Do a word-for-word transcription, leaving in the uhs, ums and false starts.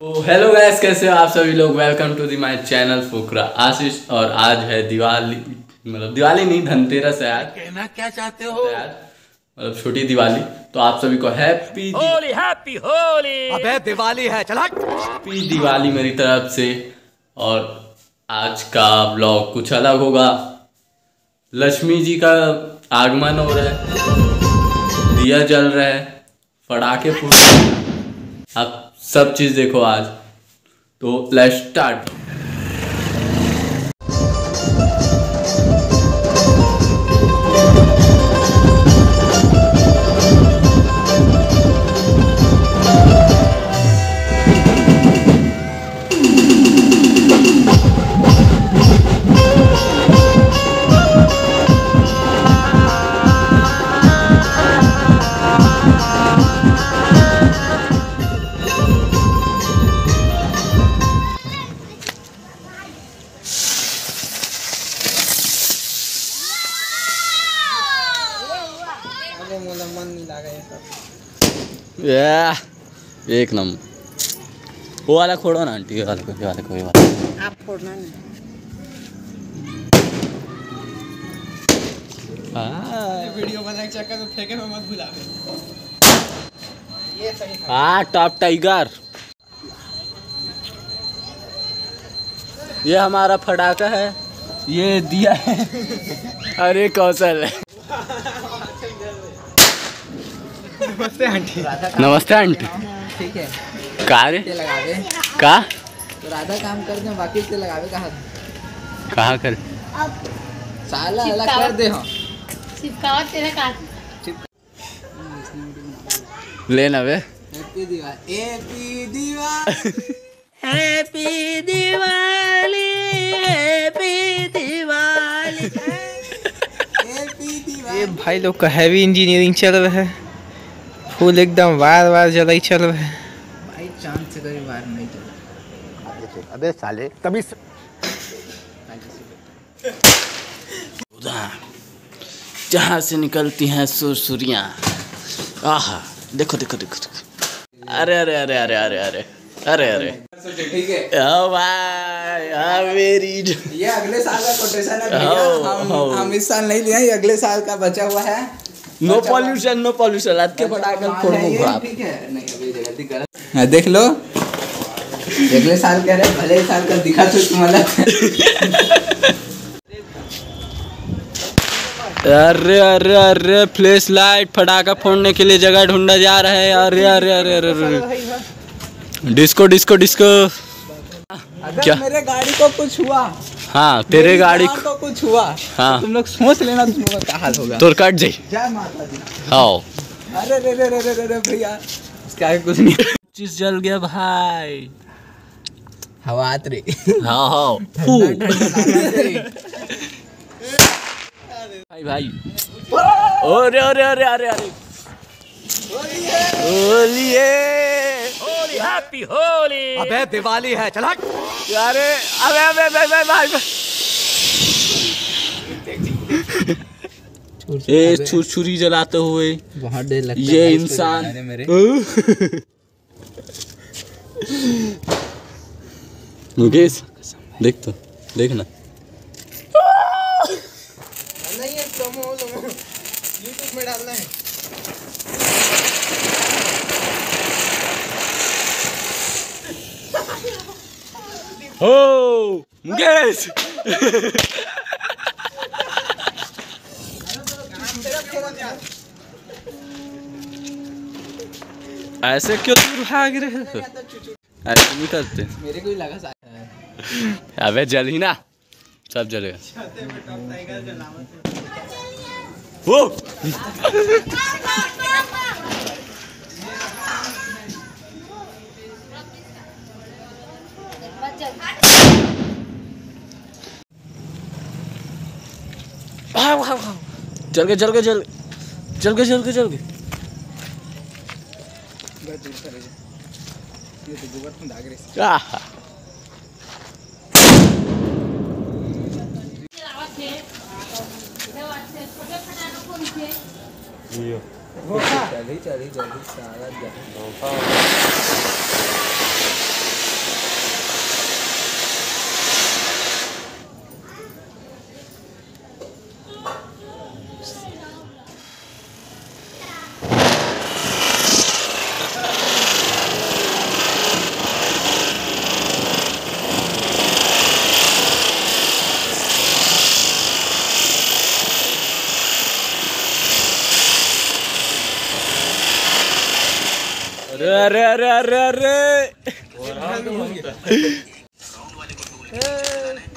तो hello guys, कैसे हो आप सभी लोग। Welcome to the my channel Fukra Ashish. और आज है दिवाली, मतलब दिवाली नहीं, धनतेरस है आज। कहना क्या चाहते हो यार मतलब छोटी दिवाली। तो आप सभी को हैप्पी होली हैप्पी होली। अबे दिवाली है, चला हैप्पी दिवाली मेरी तरफ से। और आज का ब्लॉग कुछ अलग होगा। लक्ष्मी जी का आगमन हो रहा है, दिया जल रहा है, पटाखे फूट रहे हैं। आप सब चीज़ देखो आज। तो लेट्स स्टार्ट। या एक नंबर। वो वाला खोड़ो ना आंटी, ये वाला कोई वाला कोई वाला आप फोड़ना नहीं। हाँ वीडियो बनाने के चक्कर में फेंके में मत भुला। ये सही था। हाँ टॉप टाइगर। ये हमारा फटाका है, ये दिया है। अरे कौशल है। नमस्ते आंटी। नमस्ते आंटी। ठीक है, का रे ते लगावे का तो राधा काम कर दे, बाकी ते लगावे कहा कहाँ कर साला अलग कर दे। हम चिपकावट तेरा काट। लेना वे। Happy Diwali, happy Diwali, happy Diwali, happy Diwali, happy Diwali. ये भाई लोग का हैवी इंजीनियरिंग चल रहा है, फुल एकदम वार वार जलाई चल रहा है। भाई चांद से कभी वार नहीं चला। अबे साले तभी जहाँ से निकलती हैं सुरसुरियाँ। आहा देखो देखो देखो देखो। अरे अरे अरे अरे अरे अरे अरे अरे ठीक है, ओ भाई, हाँ मेरी ये अगले साल का कोटेशन है भैया। हाँ, हम हाँ। हम इस साल नहीं लिए, ये अगले साल का बचा हुआ है। No pollution, no pollution. आज के पटाखे फोड़ दूंगा आप। ठीक है, नहीं अभी गलती कर। देख लो, अगले साल कह रहे, भले साल का दिखा तो तुम्हारा। अरे अरे अरे फ्लैश लाइट, पटाखा फोड़ने के लिए जगह ढूंढा जा रहा है। अरे अरे अरे अरे अरे डिस्को डिस्को डिस्को। अगर क्या? मेरे गाड़ी को कुछ हुआ, हाँ तेरे गाड़ी को तो कुछ हुआ, हाँ। तुम लोग सोच लेना तुम लोग क्या हाल होगा। तोर कट जाई। जय माता दी। हाँ अरे रे रे रे रे रे रे भैया, इसका आगे कुछ नहीं। चीज जल गया भाई। हवा आत रे। हाँ हाँ फू। भाई भाई अरे अरे अरे अरे अरे होली है, होली हैप्पी होली। अबे दिवाली है, चला अरे अबे अबे अबे अबे भाई ये छुरछुरी जलाते हुए बहुत देर लगता ये है इंसान मेरे। मुकेश देख तो देखना। नहीं है, सोमो सोमो यूट्यूब में डालना है। हो मुकेश ऐसे क्यों दूर भाग रहे हो? ऐसे नहीं करते। मेरे को ही लगा सा अबे जल ही ना, सब जलेगा। वो जल गए जल गए जल जल गए जल गए जल गए। ये तो गोबर तुम दाग रहे। आहा चली चली जल्दी सारा अरे अरे अरे